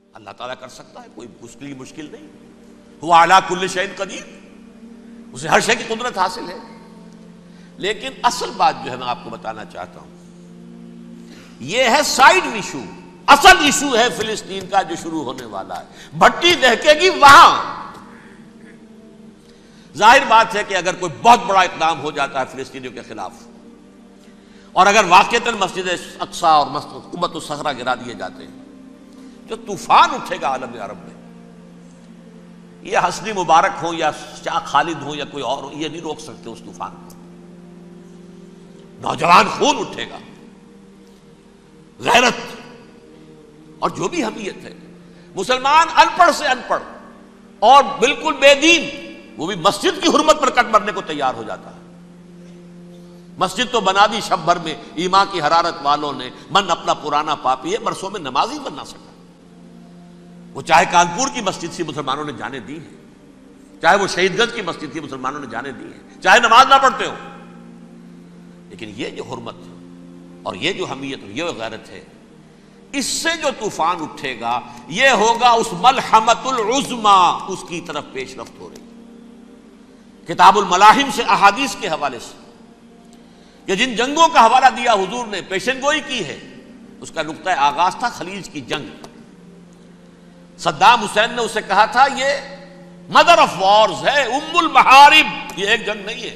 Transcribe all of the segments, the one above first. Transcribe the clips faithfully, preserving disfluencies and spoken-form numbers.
اللہ تعالیٰ کر سکتا ہے، کوئی اس کے لیے مشکل نہیں. ہوا علی کل شیء قدیر، اسے ہر شے کی قدرت حاصل ہے. لیکن اصل بات جو ہے میں آپ کو بتانا چاہتا ہوں یہ ہے سائیڈ ایشو. اصل ایشو ہے فلسطین کا جو شروع ہونے والا ہے. بھٹی دہکے گی وہاں. ظاہر بات ہے کہ اگر کوئی بہت بڑا اقدام ہو جاتا ہے فلسطینیوں کے خلاف، اور اگر واقعتاً مسجد اقصیٰ اور مسجد قبۃ الصخرہ گرا دیے جاتے ہیں، جو طوفان اٹھے گا عالم عرب میں، یہ حسنی مبارک ہوں یا شاہ خالد ہوں یا کوئی اور ہو، یہ نہیں روک سکتے اس طوفان کو. نوجوان خون اٹھے گا، غیرت اور جو بھی حمیت ہے. مسلمان ان پڑھ سے ان پڑھ اور بالکل بے دین، وہ بھی مسجد کی حرمت پر کٹ مرنے کو تیار ہو جاتا ہے. مسجد تو بنا دی شب بھر میں ایمان کی حرارت والوں نے، من اپنا پرانا پاپی ہے، برسوں میں نماز ہی بننا سکا. وہ چاہے کانپور کی مسجد تھی مسلمانوں نے جانے دی ہیں، چاہے وہ شہید گنج کی مسجد تھی مسلمانوں نے جانے دی ہیں، چاہے نماز نہ پڑھتے ہو. لیکن یہ جو حرمت اور یہ جو حمیت اور یہ غیرت ہے، اس سے جو طوفان اٹھے گا یہ ہوگا اس ملحمۃ العظما، اس کی طرف پیش رفت ہو رہی. کتاب الملاحم سے احادیث کے حوالے سے کہ جن جنگوں کا حوالہ دیا حضور نے، پیشن گوئی کی ہے، اس کا نقطہ آغاز تھا خلیج کی جنگ. صدام حسین نے اسے کہا تھا یہ مدر آف وارز ہے، ام المحارب، یہ ایک جنگ نہیں ہے.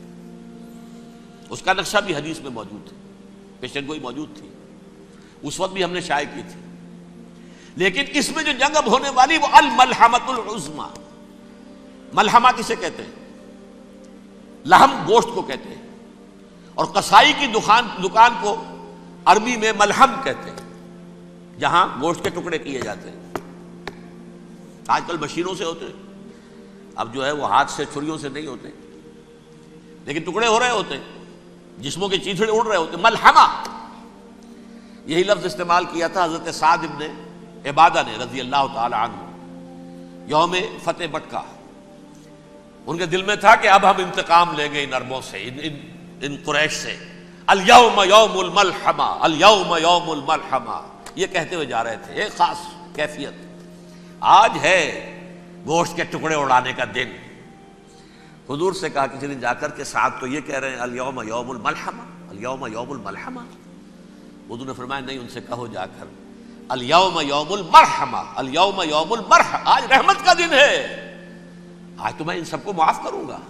اس کا نقشہ بھی حدیث میں موجود ہے، پیشن گوئی موجود تھی، اس وقت بھی ہم نے شائع کی تھی. لیکن اس میں جو جنگ اب ہونے والی وہ الملحمۃ العظما. ملحمہ کسے کہتے ہیں؟ لحم گوشت کو کہتے ہیں، اور قصائی کی دکان دکان کو عربی میں ملحم کہتے ہیں، جہاں گوشت کے ٹکڑے کیے جاتے ہیں. آج کل مشینوں سے ہوتے ہیں، اب جو ہے وہ ہاتھ سے چھریوں سے نہیں ہوتے، لیکن ٹکڑے ہو رہے ہوتے ہیں، جسموں کے چیتھڑے اڑ رہے ہوتے ہیں. ملحمہ یہی لفظ استعمال کیا تھا حضرت سعد ابن عبادہ نے رضی اللہ تعالی عنہ یوم فتح مکہ. ان کے دل میں تھا کہ اب ہم انتقام لیں گے ان عربوں سے، ان, ان, ان قریش سے. الیوم یوم الملحمہ، الیوم یوم الملحمہ، یہ کہتے ہوئے جا رہے تھے. ایک خاص کیفیت، آج ہے گوشت کے ٹکڑے اڑانے کا دن. حضور سے کہا کسی نے جا کر کے ساتھ تو یہ کہہ رہے ہیں الیوم یوم الملحمہ، الیوم یوم الملحمہ. حضور نے فرمایا نہیں، ان سے کہو جا کر الیوم یوم المرحمہ، الیوم یوم المرحمہ، آج رحمت کا دن ہے، آج تو میں ان سب کو معاف کروں گا.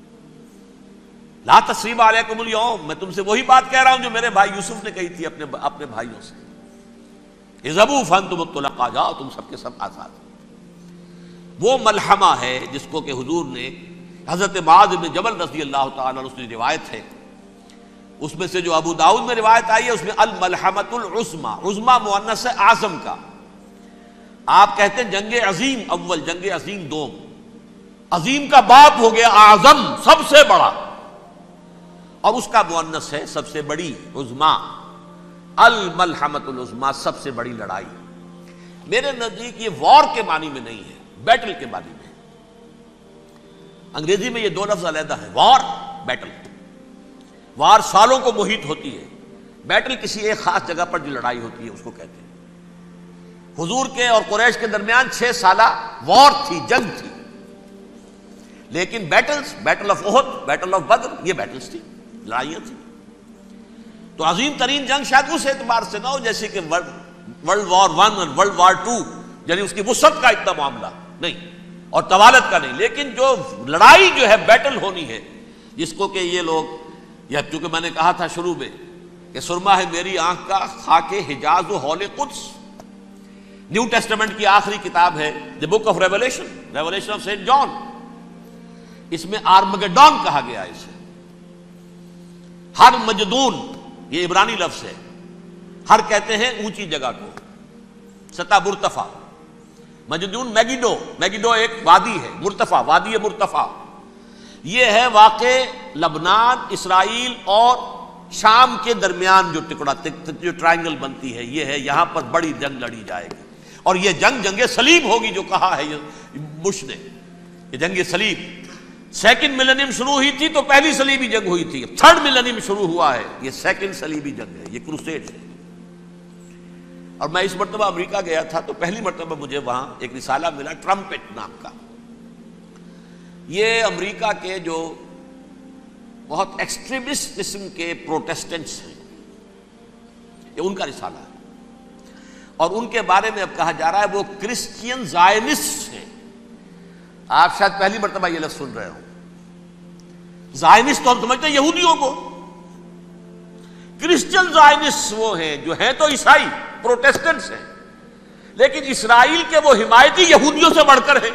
لا تثریب علیکم اليوم، میں تم سے وہی بات کہہ رہا ہوں جو میرے بھائی یوسف نے کہی تھی اپنے اپنے بھائیوں سے، اذهبوا فانتم الطلقاء، جاؤ تم سب کے سب آزاد. وہ ملحمہ ہے جس کو کہ حضور نے حضرت معاذ بن جبل رضی اللہ تعالیٰ عنہ، اس کی روایت ہے، اس میں سے جو ابو داؤد میں روایت آئی ہے اس میں الملحمۃ العظما، عظما مؤنث ہے اعظم کا. آپ کہتے ہیں جنگ عظیم اول، جنگ عظیم دوم. عظیم کا باپ ہو گیا اعظم، سب سے بڑا، اور اس کا مؤنث ہے سب سے بڑی، عظما. الملحمۃ العظما، سب سے بڑی لڑائی. میرے نزدیک یہ وار کے معنی میں نہیں ہے، بیٹل کے معنی میں. انگریزی میں یہ دو لفظ علیحدہ ہے، وار، بیٹل. وار سالوں کو محیط ہوتی ہے، بیٹل کسی ایک خاص جگہ پر جو لڑائی ہوتی ہے اس کو کہتے ہیں. حضور کے اور قریش کے درمیان چھ سالہ وار تھی، جنگ تھی. لیکن battles, battle of Uhud, battle of Badr, یہ بیٹلز تھی، لڑائیاں تھیں. تو عظیم ترین جنگ شاید اس اعتبار سے نہ ہو جیسے کہ ورلڈ وار ون اور ورلڈ وار ٹو، یعنی اس کی وسعت کا اتنا معاملہ نہیں اور طوالت کا نہیں. لیکن جو لڑائی جو ہے بیٹل ہونی ہے، جس کو کہ یہ لوگ، یا چونکہ میں نے کہا تھا شروع میں کہ سرما ہے میری آنکھ کا خاک حجاز و حول قدس. نیو ٹیسٹمنٹ کی آخری کتاب ہے the book of revelation, revelation of saint John. اس میں آرمگڈون کہا گیا ہے اسے. ہر مجدون، یہ عبرانی لفظ ہے. ہر کہتے ہیں اونچی جگہ کو، سطح مرتفع. مجدون میگیڈو، میگیڈو ایک وادی ہے، مرتفع، وادی مرتفع. یہ ہے واقع لبنان، اسرائیل اور شام کے درمیان جو ٹکڑا، جو ٹرائنگل بنتی ہے، یہ ہے یہاں پر بڑی جنگ لڑی جائے گی. اور یہ جنگ جنگ صلیب ہوگی جو کہا ہے بش نے، یہ جنگ صلیب. سیکنڈ ملینیم شروع ہوئی تھی تو پہلی صلیبی جنگ ہوئی تھی، تھرڈ ملینیم شروع ہوا ہے، یہ سیکنڈ صلیبی جنگ ہے، یہ کروسیڈ ہے. اور میں اس مرتبہ امریکہ گیا تھا تو پہلی مرتبہ مجھے وہاں ایک رسالہ ملا ٹرمپٹ نام کا. یہ امریکہ کے جو بہت ایکسٹریمسٹ قسم کے پروٹیسٹنٹس ہیں یہ ان کا رسالہ ہے, اور ان کے بارے میں اب کہا جا رہا ہے وہ کرسچین زائنسٹ ہیں. آپ شاید پہلی مرتبہ یہ لفظ سن رہے ہوں. زائنسٹ تو ہم سمجھتے ہیں یہودیوں کو, کرسچین زائنسٹ وہ ہیں جو ہیں تو عیسائی پروٹیسٹنٹس ہیں, لیکن اسرائیل کے وہ حمایتی یہودیوں سے بڑھ کر ہیں.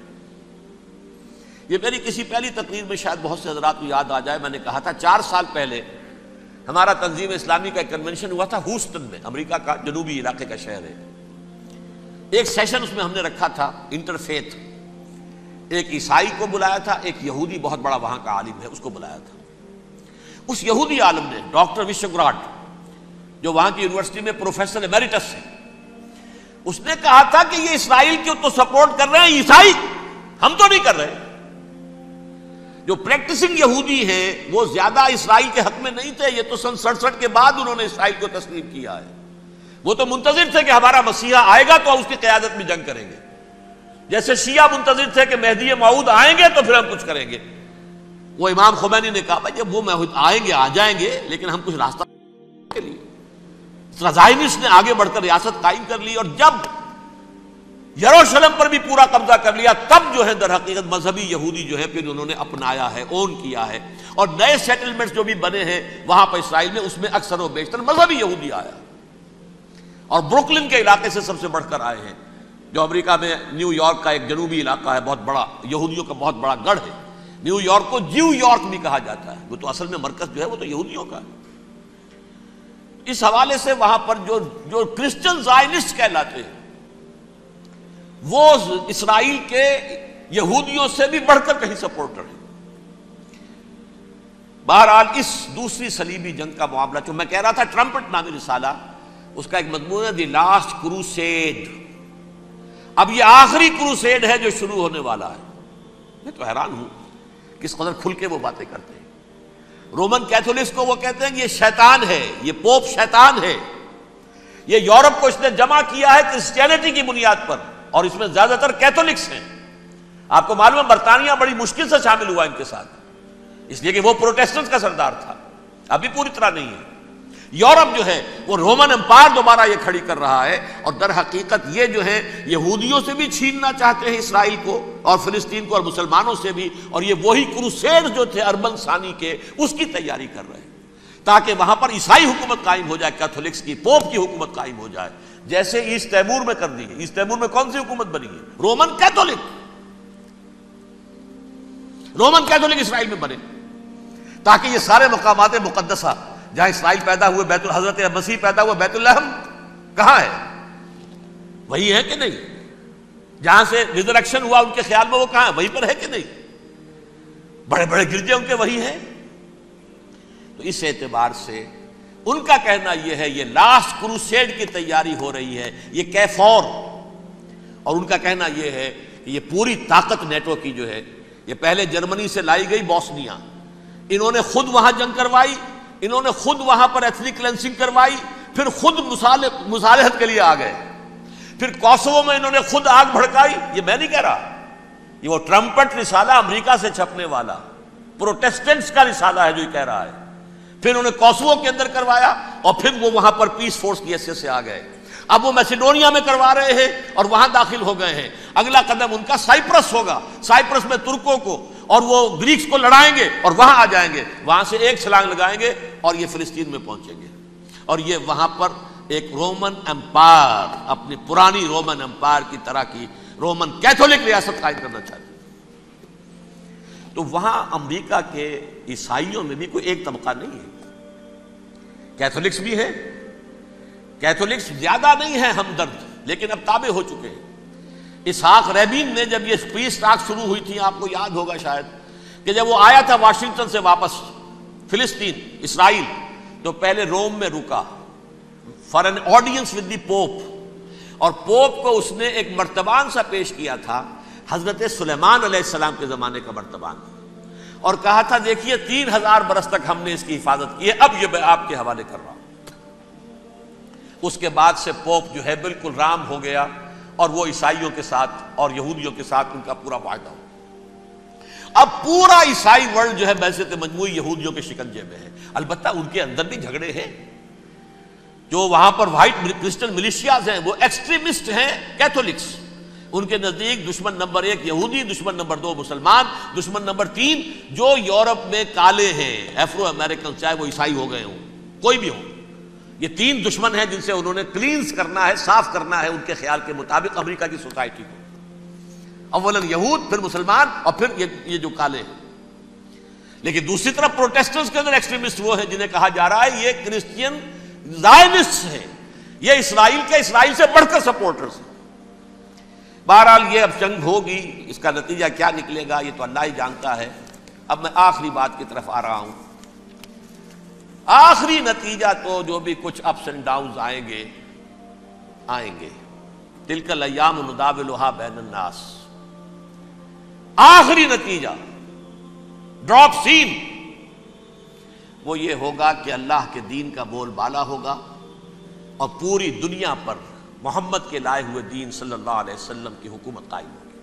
یہ میری کسی پہلی تقریر میں شاید بہت سے حضرات کو یاد آ جائے, میں نے کہا تھا چار سال پہلے ہمارا تنظیم اسلامی کا ایک کنونشن ہوا تھا ہوسٹن میں, امریکہ کا جنوبی علاقے کا شہر ہے. ایک سیشن اس میں ہم نے رکھا تھا انٹرفیتھ, ایک عیسائی کو بلایا تھا, ایک یہودی بہت بڑا وہاں کا عالم ہے اس کو بلایا تھا. اس یہودی عالم نے ڈاکٹر وشوگراڈ جو وہاں کی یونیورسٹی میں پروفیسر ایمیریٹس ہے, اس نے کہا تھا کہ یہ اسرائیل کو تو سپورٹ کر رہے ہیں عیسائی, ہم تو نہیں کر رہے. جو پریکٹسنگ یہودی ہیں وہ زیادہ اسرائیل کے حق میں نہیں تھے, یہ تو سن سڑسٹھ کے بعد انہوں نے اسرائیل کو تسلیم کیا ہے. وہ تو منتظر تھے کہ ہمارا مسیحا آئے گا تو اس کی قیادت میں جنگ کریں گے, جیسے شیعہ منتظر تھے کہ مہدی موعود آئیں گے تو پھر ہم کچھ کریں گے. وہ امام خمینی نے کہا بھائی جب وہ آئیں گے آ جائیں گے, لیکن ہم کچھ راستہ کے لیے. زائنسٹ نے آگے بڑھ کر ریاست قائم کر لی, اور جب یروشلم پر بھی پورا قبضہ کر لیا تب جو ہے در حقیقت مذہبی یہودی جو ہے پھر انہوں نے اپنایا ہے, اون کیا ہے, اور نئے سیٹلمنٹس جو بھی بنے ہیں وہاں پر اسرائیل میں اس میں اکثر و بیشتر مذہبی یہودی آیا, اور بروکلن کے علاقے سے سب سے بڑھ کر آئے ہیں, جو امریکہ میں نیو یارک کا ایک جنوبی علاقہ ہے, بہت بڑا یہودیوں کا بہت بڑا گڑھ ہے. نیو یارک کو جیو یارک بھی کہا جاتا ہے, وہ تو اصل میں مرکز جو ہے وہ تو یہودیوں کا ہے. اس حوالے سے وہاں پر جو جو کرسچن زائنسٹ کہلاتے ہیں وہ اسرائیل کے یہودیوں سے بھی بڑھ کر کہیں سپورٹر ہیں. بہرحال اس دوسری صلیبی جنگ کا معاملہ جو میں کہہ رہا تھا ٹرمپٹ نامی رسالہ, اس کا ایک مضمون ہے دی لاسٹ کروسیڈ. اب یہ آخری کروسیڈ ہے جو شروع ہونے والا ہے. میں تو حیران ہوں کس قدر کھل کے وہ باتیں کرتے ہیں. رومن کیتھولکس کو وہ کہتے ہیں کہ یہ شیطان ہے, یہ پوپ شیطان ہے, یہ یورپ کو اس نے جمع کیا ہے کرسچینٹی کی بنیاد پر, اور اس میں زیادہ تر کیتھولکس ہیں. آپ کو معلوم ہے برطانیہ بڑی مشکل سے شامل ہوا ان کے ساتھ, اس لیے کہ وہ پروٹیسٹنٹس کا سردار تھا, ابھی پوری طرح نہیں ہے. یورپ جو ہے وہ رومن امپائر دوبارہ یہ کھڑی کر رہا ہے, اور در حقیقت یہ جو ہے یہودیوں سے بھی چھیننا چاہتے ہیں اسرائیل کو اور فلسطین کو, اور مسلمانوں سے بھی, اور یہ وہی کروسیڈ جو تھے اربن ثانی کے اس کی تیاری کر رہے ہیں تاکہ وہاں پر عیسائی حکومت قائم ہو جائے, کیتھولکس کی پوپ کی حکومت قائم ہو جائے, جیسے ایسٹ تیمور میں کر دی ہے. ایسٹ تیمور میں کون سی حکومت بنی ہے؟ Roman Catholic. Roman Catholic Israel میں بنے تاکہ یہ سارے مقامات مقدسہ جہاں اسرائیل پیدا ہوئے, بیت حضرت مسیح پیدا ہوا بیت الحم کہاں ہے؟ وہی ہے کہ نہیں؟ جہاں سے ریزریکشن ہوا ان کے خیال میں وہ کہاں ہے؟ وہیں پر ہے کہ نہیں؟ بڑے بڑے گرجے ان کے وہی ہیں. تو اس اعتبار سے ان کا کہنا یہ ہے یہ لاسٹ کروسیڈ کی تیاری ہو رہی ہے, یہ کیفور. اور ان کا کہنا یہ ہے کہ یہ پوری طاقت نیٹو کی جو ہے, یہ پہلے جرمنی سے لائی گئی بوسنیا, انہوں نے خود وہاں جنگ کروائی, انہوں نے خود وہاں پر ایتھنک کلینسنگ کروائی, پھر خود مصالحت کے لیے آ گئے, پھر کوسوو میں انہوں نے خود آگ بھڑکائی. یہ میں نہیں کہہ رہا, یہ وہ ٹرمپٹ رسالہ امریکہ سے چھپنے والا پروٹیسٹنٹس کا رسالہ ہے جو یہ کہہ رہا ہے. پھر انہوں نے کوسوو کے اندر کروایا, اور پھر وہ وہاں پر پیس فورس کی حیثیت سے آ گئے. اب وہ میسیڈونیا میں کروا رہے ہیں اور وہاں داخل ہو گئے ہیں. اگلا قدم ان کا سائپرس ہوگا, سائپرس میں ترکوں کو اور وہ گریکس کو لڑائیں گے اور وہاں آ جائیں گے, وہاں سے ایک چھلانگ لگائیں گے اور یہ فلسطین میں پہنچیں گے, اور یہ وہاں پر ایک رومن امپائر, اپنی پرانی رومن امپائر کی طرح کی رومن کیتھولک ریاست قائم کرنا چاہتے ہیں. تو وہاں امریکہ کے عیسائیوں میں بھی کوئی ایک طبقہ نہیں ہے, کیتھولکس بھی ہے, کیتھولکس زیادہ نہیں ہے ہمدرد, لیکن اب تابع ہو چکے ہیں. اسحاق ریبین نے جب یہ پیس ٹاک شروع ہوئی تھی, آپ کو یاد ہوگا شاید, کہ جب وہ آیا تھا واشنگٹن سے واپس فلسطین اسرائیل, تو پہلے روم میں رکا for an audience with the pope, اور پوپ کو اس نے ایک مرتبان سا پیش کیا تھا, حضرت سلیمان علیہ السلام کے زمانے کا مرتبان, اور کہا تھا دیکھیے تین ہزار برس تک ہم نے اس کی حفاظت کی ہے, اب یہ میں آپ کے حوالے کر رہا ہوں. اس کے بعد سے پوپ جو ہے بالکل رام ہو گیا اور وہ عیسائیوں کے ساتھ اور یہودیوں کے ساتھ ان کا پورا معاہدہ ہو. اب پورا عیسائی ورلڈ جو ہے بعثت مجموعی یہودیوں کے شکنجے میں ہے. البتہ ان کے اندر بھی جھگڑے ہیں. جو وہاں پر وائٹ کرسچن ملیشیاز ہیں وہ ایکسٹریمسٹ ہیں کیتھولکس. ان کے نزدیک دشمن نمبر ایک یہودی، دشمن نمبر دو مسلمان، دشمن نمبر تین جو یورپ میں کالے ہیں، ایفرو امریکن، چاہے وہ عیسائی ہو گئے ہوں کوئی بھی ہو. یہ تین دشمن ہیں جن سے انہوں نے کلینز کرنا ہے، صاف کرنا ہے ان کے خیال کے مطابق امریکہ کی سوسائٹی کو. اولاً یہود، پھر مسلمان، اور پھر یہ جو کالے ہیں. لیکن دوسری طرف پروٹیسٹنٹس کے اندر ایکسٹریمسٹ وہ ہیں جنہیں کہا جا رہا ہے یہ کرسچین زائنسٹ ہیں، یہ اسرائیل کے اسرائیل سے بڑھ کر سپورٹرز ہیں. بہرحال یہ اب جنگ ہوگی، اس کا نتیجہ کیا نکلے گا یہ تو اللہ ہی جانتا ہے. اب میں آخری بات کی طرف آ رہا ہوں. آخری نتیجہ تو جو بھی کچھ اپس اینڈ ڈاؤنز آئیں گے آئیں گے. تلک الایام نداولھا بین الناس. آخری نتیجہ ڈراپ سین وہ یہ ہوگا کہ اللہ کے دین کا بول بالا ہوگا اور پوری دنیا پر محمد کے لائے ہوئے دین صلی اللہ علیہ وسلم کی حکومت قائم ہوگی.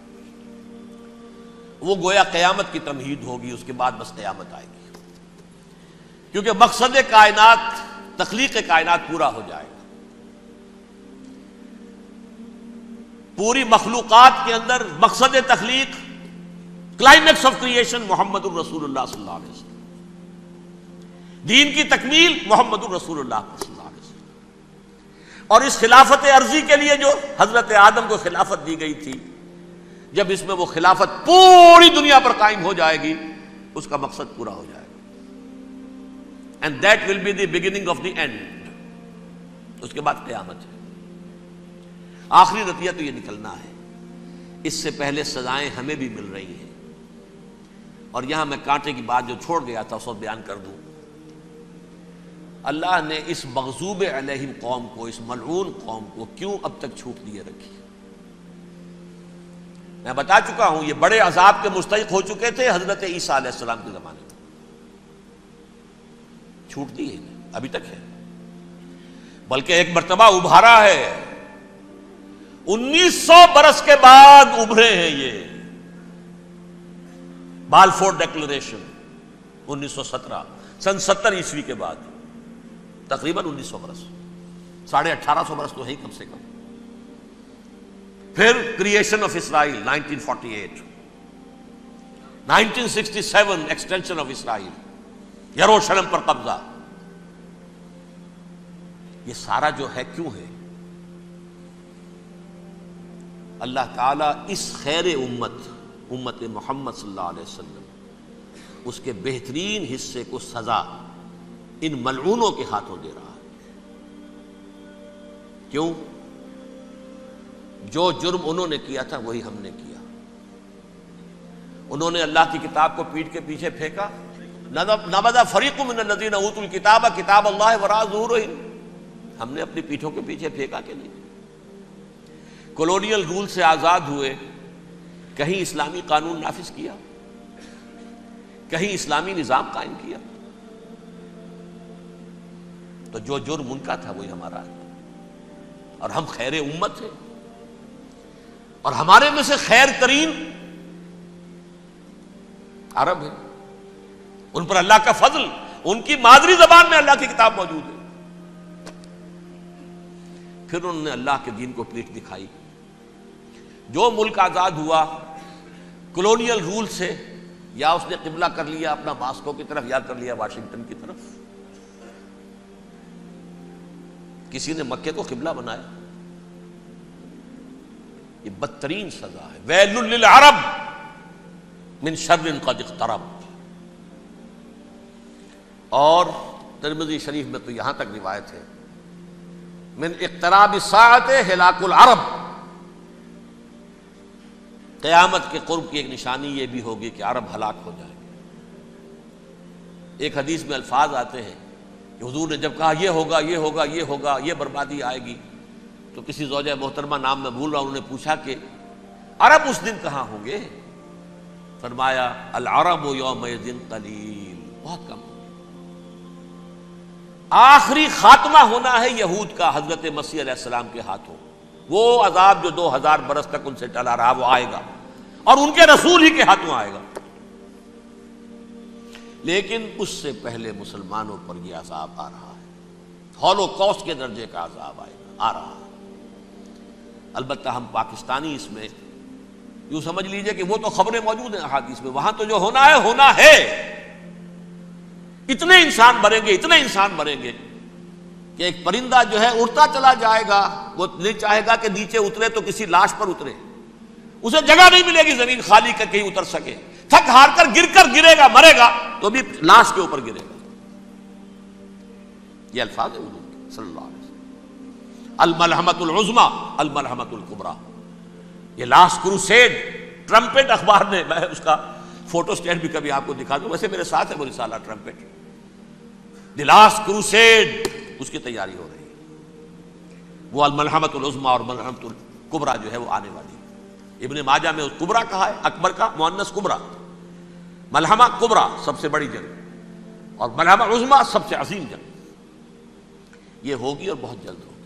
وہ گویا قیامت کی تمہید ہوگی، اس کے بعد بس قیامت آئے گی. کیونکہ مقصد کائنات، تخلیق کائنات پورا ہو جائے گا. پوری مخلوقات کے اندر مقصد تخلیق، کلائمیکس آف کریشن محمد الرسول اللہ صلی اللہ علیہ وسلم. دین کی تکمیل محمد الرسول اللہ صلی اللہ علیہ وسلم. اور اس خلافت عرضی کے لیے جو حضرت آدم کو خلافت دی گئی تھی، جب اس میں وہ خلافت پوری دنیا پر قائم ہو جائے گی اس کا مقصد پورا ہو جائے گا. And that will be the beginning of the end. اس کے بعد قیامت ہے. آخری نتیجہ تو یہ نکلنا ہے. اس سے پہلے سزائیں ہمیں بھی مل رہی ہیں. اور یہاں میں کانٹے کی بات جو چھوڑ گیا تھا اس کو بیان کر دوں. اللہ نے اس مغضوب علیہم قوم کو، اس ملعون قوم کو کیوں اب تک چھوٹ دیے رکھی؟ میں بتا چکا ہوں یہ بڑے عذاب کے مستحق ہو چکے تھے حضرت عیسیٰ علیہ السلام کے زمانے میں. چھوٹ دی ہے ابھی تک ہے، بلکہ ایک مرتبہ ابھارا ہے. انیس سو برس کے بعد ابھرے ہیں یہ. بالفور ڈیکلریشن انیس سو سترہ سن ستر عیسوی کے بعد، تقریباً انیس سو برس، ساڑھے اٹھارہ سو برس تو ہے کم سے کم. پھر creation of Israel nineteen forty eight, nineteen sixty seven extension of Israel, یروشلم پر قبضہ. یہ سارا جو ہے کیوں ہے؟ اللہ تعالیٰ اس خیر امت امت محمد صلی اللہ علیہ وسلم اس کے بہترین حصے کو سزا ان ملعونوں کے ہاتھوں دے رہا ہے. کیوں؟ جو جرم انہوں نے کیا تھا وہی ہم نے کیا. انہوں نے اللہ کی کتاب کو پیٹھ کے پیچھے پھینکا. نبذ فریق من الذین اوتوا الکتاب کتاب اللہ وراء ظہورہم. ہم نے اپنی پیٹھوں کے پیچھے پھینکا کہ نہیں؟ کولونیل رول سے آزاد ہوئے، کہیں اسلامی قانون نافذ کیا، کہیں اسلامی نظام قائم کیا. تو جو جرم ان کا تھا وہی ہمارا ہے. اور ہم خیر امت ہیں، اور ہمارے میں سے خیر ترین عرب ہیں. ان پر اللہ کا فضل، ان کی مادری زبان میں اللہ کی کتاب موجود ہے. پھر انہوں نے اللہ کے دین کو پیٹھ دکھائی. جو ملک آزاد ہوا کولونیل رول سے، یا اس نے قبلہ کر لیا اپنا ماسکو کی طرف یا کر لیا واشنگٹن کی طرف. کسی نے مکے کو قبلہ بنایا. یہ بدترین سزا ہے. ویل للعرب من شر قد اقترب. اور ترمذی شریف میں تو یہاں تک روایت ہے من اقتراب الساعۃ ہلاک العرب. قیامت کے قرب کی ایک نشانی یہ بھی ہوگی کہ عرب ہلاک ہو جائیں گے. ایک حدیث میں الفاظ آتے ہیں کہ حضور نے جب کہا یہ ہوگا یہ ہوگا یہ ہوگا یہ بربادی آئے گی، تو کسی زوجہ محترمہ نام میں بھول رہا ہوں، انہوں نے پوچھا کہ عرب اس دن کہاں ہوں گے؟ فرمایا العرب یومئذ قلیل، بہت کم. آخری خاتمہ ہونا ہے یہود کا حضرت مسیح علیہ السلام کے ہاتھوں. وہ عذاب جو دو ہزار برس تک ان سے ٹلا رہا وہ آئے گا اور ان کے رسول ہی کے ہاتھوں آئے گا. لیکن اس سے پہلے مسلمانوں پر یہ عذاب آ رہا ہے، ہولوکاسٹ کے درجے کا عذاب آئے گا، آ رہا ہے. البتہ ہم پاکستانی اس میں یوں سمجھ لیجئے کہ وہ تو خبریں موجود ہیں احادیث میں، وہاں تو جو ہونا ہے ہونا ہے. اتنے انسان مریں گے، اتنے انسان مریں گے کہ ایک پرندہ جو ہے اڑتا چلا جائے گا، وہ نہیں چاہے گا کہ نیچے اترے تو کسی لاش پر اترے، اسے جگہ نہیں ملے گی زمین خالی کر کہیں اتر سکے، تھک ہار کر گر کر گرے گا، مرے گا تو بھی لاش کے اوپر گرے گا. یہ الفاظ ہے حضور کے صلی اللہ علیہ وسلم. الملحمۃ العظمی الملحمۃ الکبریٰ، یہ لاسٹ کروسیڈ ٹرمپٹ اخبار نے، میں اس کا فوٹو اسٹیٹ بھی کبھی آپ کو دکھا دوں، ویسے میرے ساتھ ہے وہ رسالہ ٹرمپٹ، دی لاسٹ کروسیڈ، اس کی تیاری ہو رہی ہے. وہ الملحمۃ العظمی اور ملحمۃ الکبریٰ جو ہے وہ آنے والی ہے. ابن ماجہ میں کبریٰ کہا ہے، اکبر کا مؤنث کبریٰ، ملحمہ کبریٰ سب سے بڑی جنگ اور ملحمہ عظمی سب سے عظیم جنگ، یہ ہوگی اور بہت جلد ہوگی.